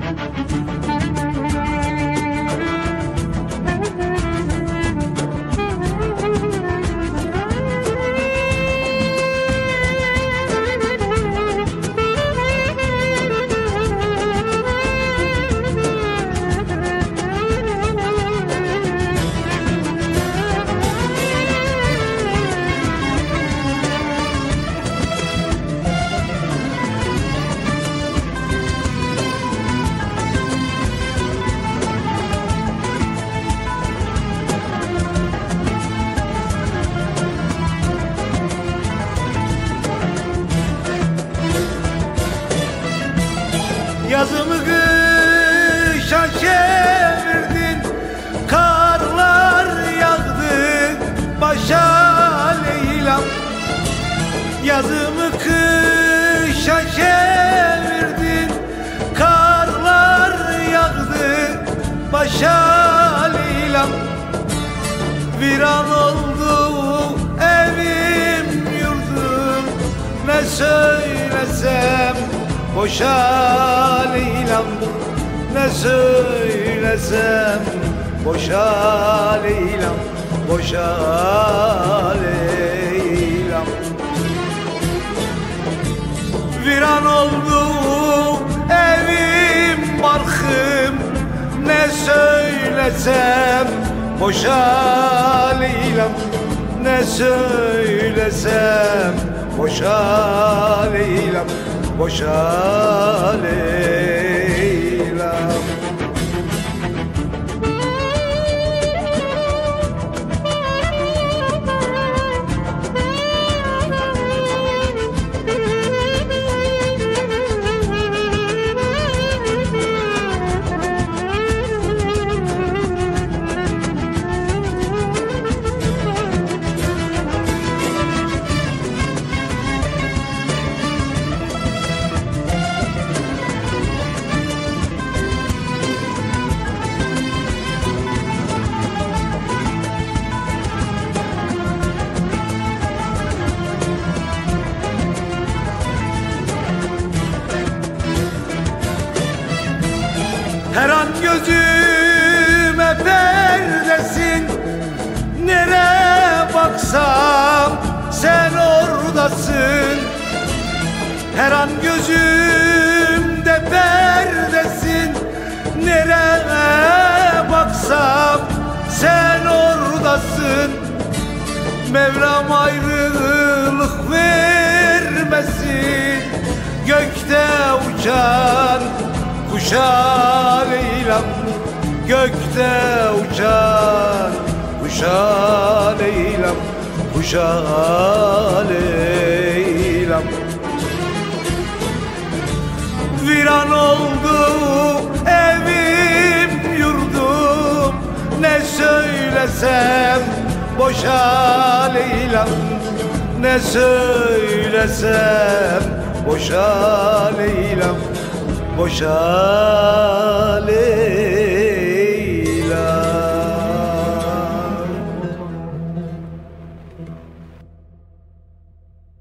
Yazımı kışa çevirdin, karlar yağdı başa Leyla'm. Yazımı kışa çevirdin, karlar yağdı başa Leyla'm. Viran oldu evim yurdum, ne söylesem boşa Leyla'm, ne söylesem boşa Leyla'm, boşa Leyla'm. Viran oldu evim barkım, ne söylesem boşa Leyla'm, ne söylesem boşa Leyla'm, boşa Leyla'm. Her an gözüme perdesin, nereye baksam sen oradasın. Her an gözümde perdesin, nereye baksam sen oradasın. Mevlam ayrılık vermesin, gökte uçan kuşa Leyla'm, gökte uçan kuşa Leyla'm, kuşa Leyla'm. Viran oldu evim yurdum, ne söylesem boşa Leyla'm, ne söylesem boşa Leyla'm, boşa Leyla'm.